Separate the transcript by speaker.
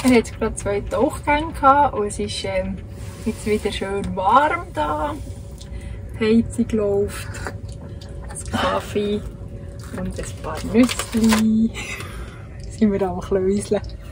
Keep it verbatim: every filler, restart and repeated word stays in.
Speaker 1: Er hat jetzt gerade zwei Tauchgänge gehabt und es ist ähm, jetzt wieder schön warm da. Die Heizung läuft, ein Kaffee und ein paar Nüsse. Sind wir am Klöseln.